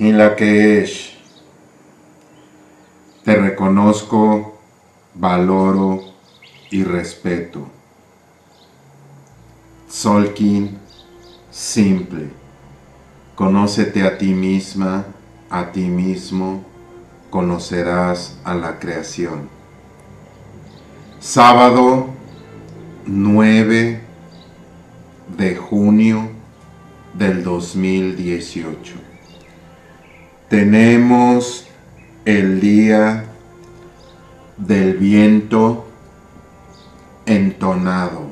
Inlakesh, te reconozco, valoro y respeto. Tzolk'in, simple, conócete a ti misma, a ti mismo, conocerás a la creación. Sábado 9 de junio del 2018. Tenemos el día del viento entonado.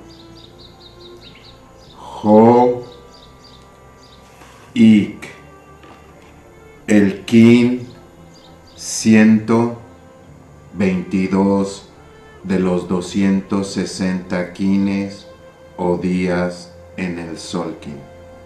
Ik, el kin 122 de los 260 kines o días en el Tzolk'in.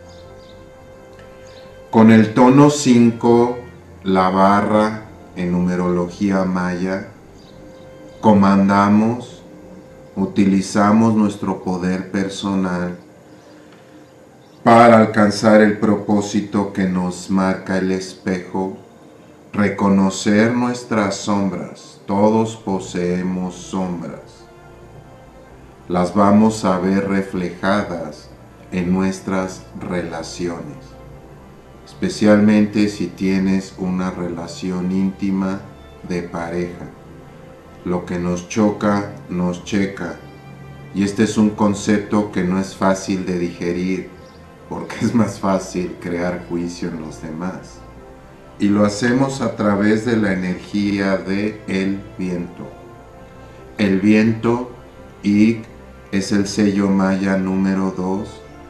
Con el tono 5, la barra en numerología maya, comandamos, utilizamos nuestro poder personal para alcanzar el propósito que nos marca el espejo, reconocer nuestras sombras. Todos poseemos sombras. Las vamos a ver reflejadas en nuestras relaciones, especialmente si tienes una relación íntima de pareja. Lo que nos choca, nos checa. Y este es un concepto que no es fácil de digerir, porque es más fácil crear juicio en los demás. Y lo hacemos a través de la energía del viento. El viento, Ik, es el sello maya número 2.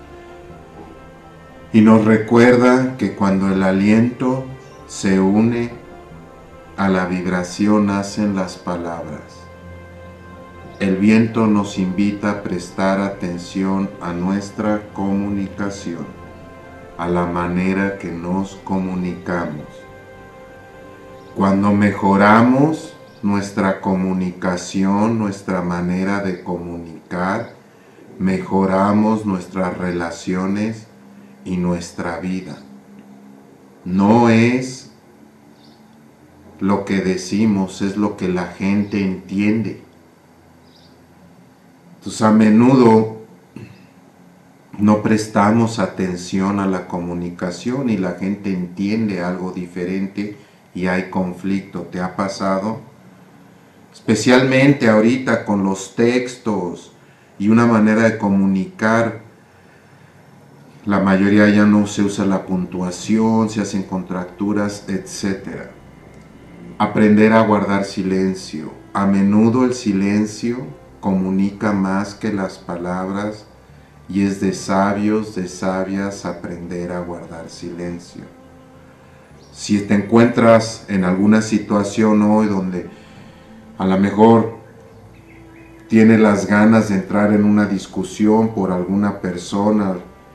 Y nos recuerda que cuando el aliento se une a la vibración nacen las palabras. El viento nos invita a prestar atención a nuestra comunicación, a la manera que nos comunicamos. Cuando mejoramos nuestra comunicación, nuestra manera de comunicar, mejoramos nuestras relaciones y nuestra vida. No es lo que decimos, es lo que la gente entiende. Entonces, a menudo no prestamos atención a la comunicación y la gente entiende algo diferente y hay conflicto. ¿Te ha pasado? Especialmente ahorita con los textos y una manera de comunicar. La mayoría ya no se usa la puntuación, se hacen contracturas, etc. Aprender a guardar silencio. A menudo el silencio comunica más que las palabras y es de sabios, de sabias aprender a guardar silencio. Si te encuentras en alguna situación hoy donde a lo mejor tienes las ganas de entrar en una discusión por alguna persona,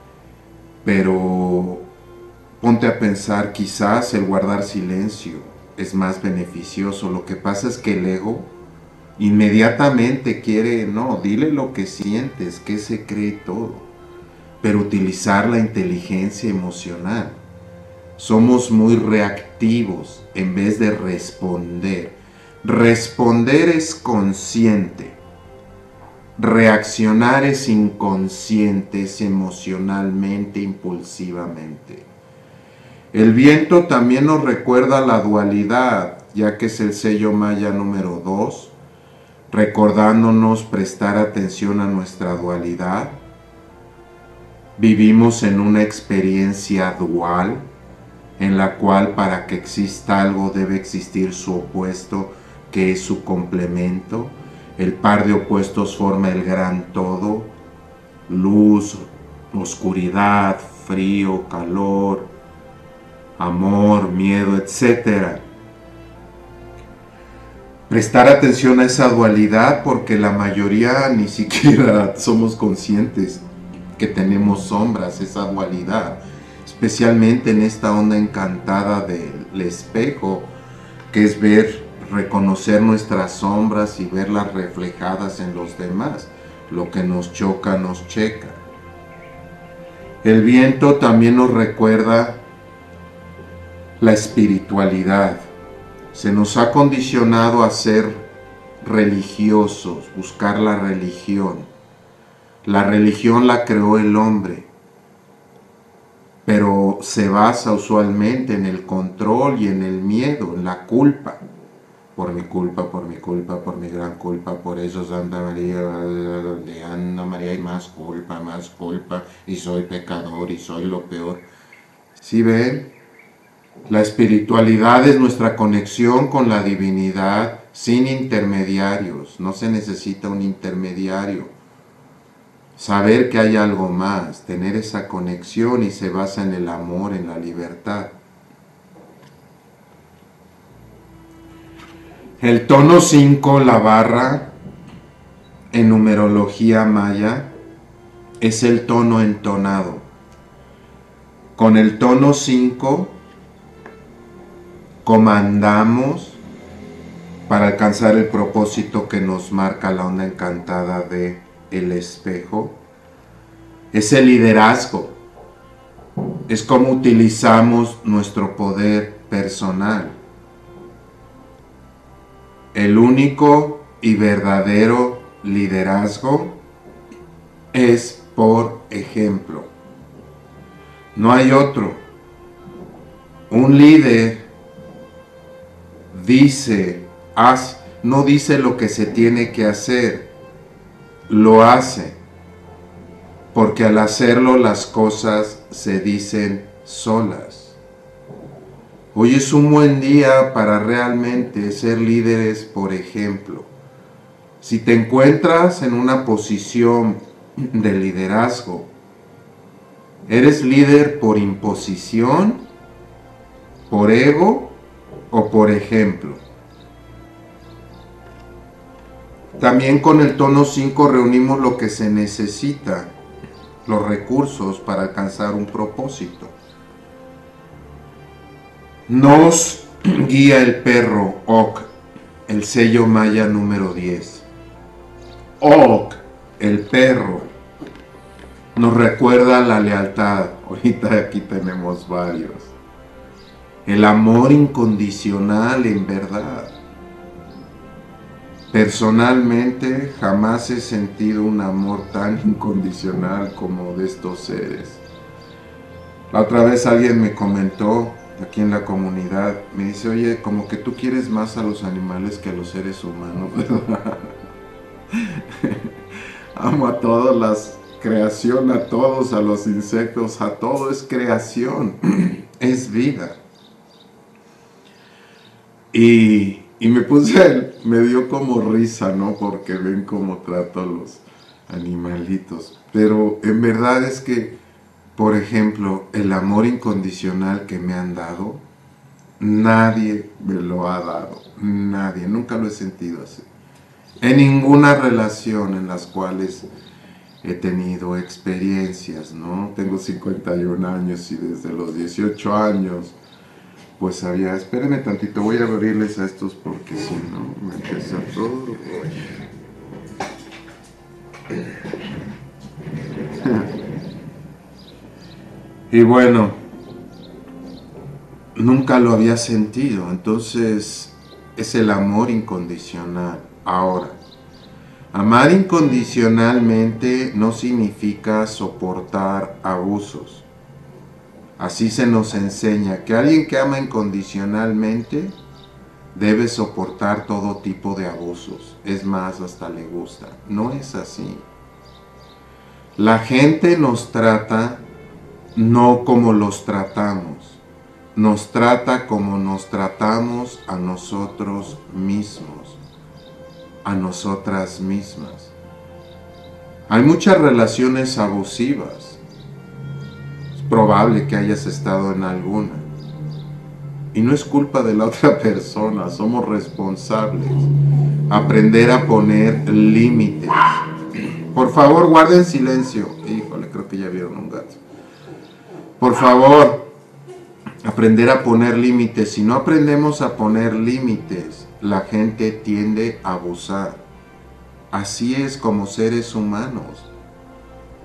pero ponte a pensar, quizás el guardar silencio es más beneficioso. Lo que pasa es que el ego inmediatamente quiere, no, dile lo que sientes, que se cree todo, pero utilizar la inteligencia emocional. Somos muy reactivos en vez de responder. Responder es consciente, reaccionar es inconsciente, es emocionalmente, impulsivamente. El viento también nos recuerda la dualidad, ya que es el sello maya número 2, recordándonos prestar atención a nuestra dualidad. Vivimos en una experiencia dual, en la cual para que exista algo debe existir su opuesto, que es su complemento. El par de opuestos forma el gran todo: luz, oscuridad, frío, calor, amor, miedo, etc. Prestar atención a esa dualidad, porque la mayoría ni siquiera somos conscientes que tenemos sombras, esa dualidad, especialmente en esta onda encantada del espejo, que es ver, reconocer nuestras sombras y verlas reflejadas en los demás. Lo que nos choca, nos checa. El viento también nos recuerda la espiritualidad. Se nos ha condicionado a ser religiosos, buscar la religión. La religión la creó el hombre, pero se basa usualmente en el control y en el miedo, en la culpa. Por mi culpa, por mi culpa, por mi gran culpa, por eso Santa María, de Ana María hay más culpa, y soy pecador y soy lo peor. ¿Sí ven? La espiritualidad es nuestra conexión con la divinidad sin intermediarios. No se necesita un intermediario. Saber que hay algo más, tener esa conexión, y se basa en el amor, en la libertad. El tono 5, la barra, en numerología maya, es el tono entonado. Con el tono 5 comandamos para alcanzar el propósito que nos marca la onda encantada de el espejo. Es el liderazgo. Es como utilizamos nuestro poder personal. El único y verdadero liderazgo es por ejemplo. No hay otro. Un líder dice, no dice lo que se tiene que hacer, lo hace. Porque al hacerlo las cosas se dicen solas. Hoy es un buen día para realmente ser líderes, por ejemplo. Si te encuentras en una posición de liderazgo, ¿eres líder por imposición, por ego o por ejemplo? También con el tono 5 reunimos lo que se necesita, los recursos para alcanzar un propósito. Nos guía el perro Ok, el sello maya número 10. Ok, el perro, nos recuerda la lealtad. Ahorita aquí tenemos varios. El amor incondicional en verdad. Personalmente jamás he sentido un amor tan incondicional como de estos seres. La otra vez alguien me comentó aquí en la comunidad, me dice, oye, como que tú quieres más a los animales que a los seres humanos, ¿verdad? Amo a todas las creación, a todos, a los insectos, a todo es creación, es vida. Y me dio como risa, ¿no? Porque ven cómo trato a los animalitos. Pero en verdad es que, por ejemplo, el amor incondicional que me han dado, nadie me lo ha dado. Nadie, nunca lo he sentido así. En ninguna relación en las cuales he tenido experiencias, ¿no? Tengo 51 años y desde los 18 años pues había... Espérenme tantito, voy a abrirles a estos porque si no me empieza todo. Y bueno, nunca lo había sentido, entonces es el amor incondicional. Ahora, amar incondicionalmente no significa soportar abusos. Así se nos enseña que alguien que ama incondicionalmente debe soportar todo tipo de abusos. Es más, hasta le gusta. No es así. La gente nos trata no como los tratamos. Nos trata como nos tratamos a nosotros mismos, a nosotras mismas. Hay muchas relaciones abusivas. Es probable que hayas estado en alguna. Y no es culpa de la otra persona, somos responsables. Aprender a poner límites. Por favor, guarden silencio. Híjole, creo que ya vieron un gato. Por favor, aprender a poner límites. Si no aprendemos a poner límites, la gente tiende a abusar. Así es como seres humanos.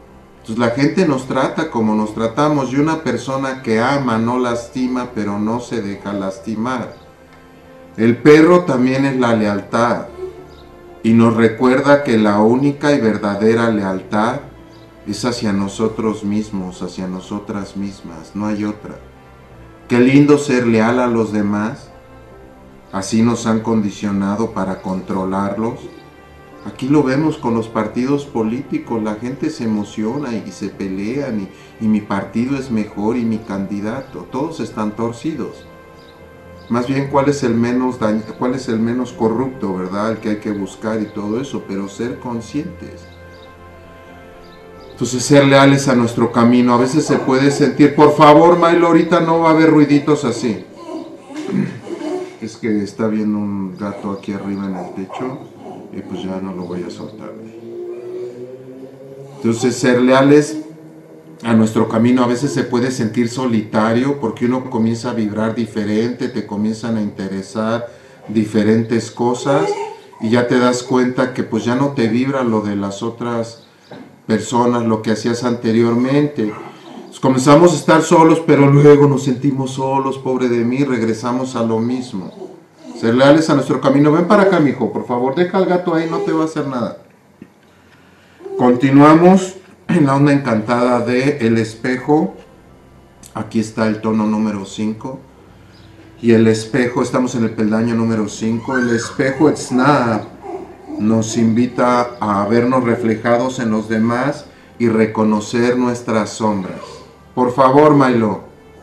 Entonces la gente nos trata como nos tratamos, y una persona que ama no lastima, pero no se deja lastimar. El perro también es la lealtad, y nos recuerda que la única y verdadera lealtad es hacia nosotros mismos, hacia nosotras mismas, no hay otra. Qué lindo ser leal a los demás, así nos han condicionado para controlarlos. Aquí lo vemos con los partidos políticos, la gente se emociona y se pelean y mi partido es mejor y mi candidato, todos están torcidos. Más bien, ¿cuál es el menos corrupto, verdad? El que hay que buscar y todo eso, pero ser conscientes. Entonces, ser leales a nuestro camino. A veces se puede sentir, por favor, Milo, ahorita no va a haber ruiditos así. Es que está viendo un gato aquí arriba en el techo y pues ya no lo voy a soltar. Entonces, ser leales a nuestro camino a veces se puede sentir solitario porque uno comienza a vibrar diferente, te comienzan a interesar diferentes cosas y ya te das cuenta que pues ya no te vibra lo de las otras personas, lo que hacías anteriormente. Pues comenzamos a estar solos, pero luego nos sentimos solos, pobre de mí, regresamos a lo mismo. Ser leales a nuestro camino. Ven para acá, mijo, por favor, deja al gato ahí, no te va a hacer nada. Continuamos en la onda encantada de El Espejo. Aquí está el tono número 5. Y el espejo, estamos en el peldaño número 5. El espejo Etzna nos invita a vernos reflejados en los demás y reconocer nuestras sombras. Por favor, Milo.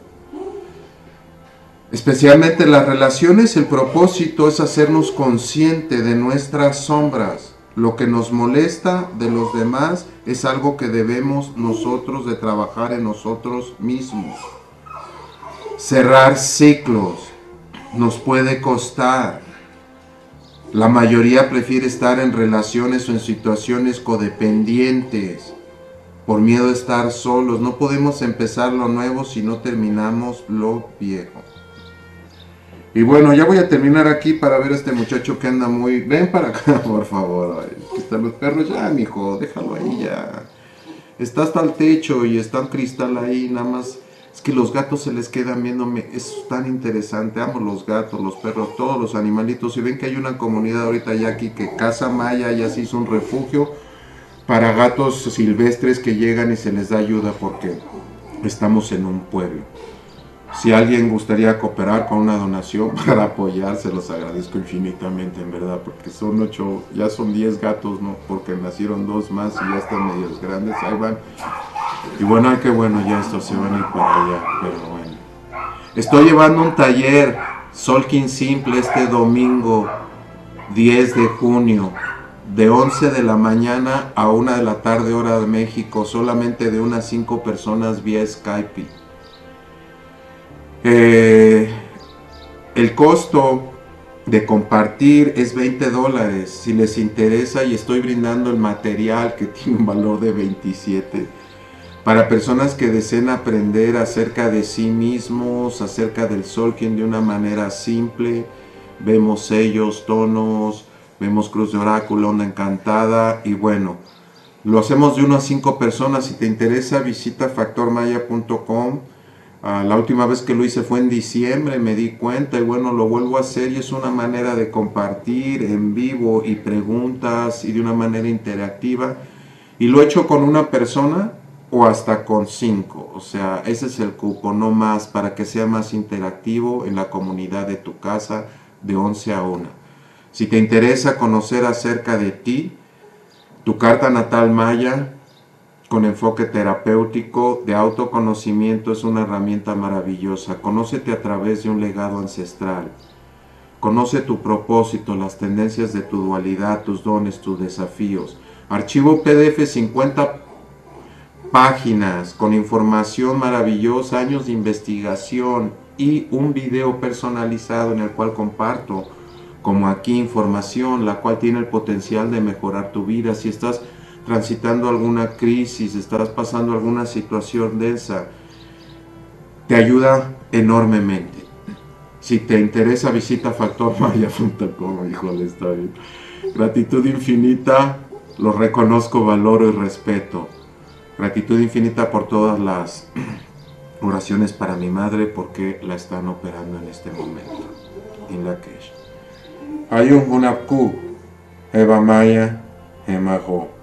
Especialmente en las relaciones, el propósito es hacernos consciente de nuestras sombras. Lo que nos molesta de los demás es algo que debemos nosotros de trabajar en nosotros mismos. Cerrar ciclos nos puede costar. La mayoría prefiere estar en relaciones o en situaciones codependientes por miedo a estar solos. No podemos empezar lo nuevo si no terminamos lo viejo. Y bueno, ya voy a terminar aquí para ver a este muchacho que anda muy... Ven para acá, por favor. Ay, aquí están los perros. Ya, mijo, déjalo ahí ya. Está hasta el techo y está un cristal ahí, nada más. Es que los gatos se les quedan viéndome. Es tan interesante. Amo los gatos, los perros, todos los animalitos. Y ven que hay una comunidad ahorita ya aquí que Casa Maya ya se hizo un refugio para gatos silvestres que llegan y se les da ayuda porque estamos en un pueblo. Si alguien gustaría cooperar con una donación para apoyar, se los agradezco infinitamente, en verdad, porque son 8, ya son 10 gatos, ¿no? Porque nacieron 2 más y ya están medios grandes, ahí van. Y bueno, ay, qué bueno, ya estos se van a ir para allá, pero bueno. Estoy llevando un taller, Solking Simple, este domingo 10 de junio, de 11 de la mañana a 1 de la tarde, hora de México, solamente de unas 5 personas vía Skype. El costo de compartir es $20. Si les interesa, y estoy brindando el material que tiene un valor de 27 para personas que deseen aprender acerca de sí mismos, acerca del Solking de una manera simple. Vemos sellos, tonos, vemos cruz de oráculo, onda encantada, y bueno, lo hacemos de 1 a 5 personas. Si te interesa, visita factormaya.com. La última vez que lo hice fue en diciembre, me di cuenta, y bueno, lo vuelvo a hacer, y es una manera de compartir en vivo y preguntas y de una manera interactiva, y lo he hecho con una persona o hasta con 5, o sea, ese es el cupo, no más, para que sea más interactivo en la comunidad de tu casa de 11 a 1. Si te interesa conocer acerca de ti, tu carta natal maya, con enfoque terapéutico, de autoconocimiento, es una herramienta maravillosa. Conócete a través de un legado ancestral. Conoce tu propósito, las tendencias de tu dualidad, tus dones, tus desafíos. Archivo PDF 50 páginas con información maravillosa, años de investigación y un video personalizado en el cual comparto, como aquí, información la cual tiene el potencial de mejorar tu vida. Si estás transitando alguna crisis, estás pasando alguna situación densa, te ayuda enormemente. Si te interesa, visita factormaya.com. Híjole, está bien. Gratitud infinita, lo reconozco, valoro y respeto. Gratitud infinita por todas las oraciones para mi madre porque la están operando en este momento. En la que Ayun Hunapku, Eva Maya, Emago.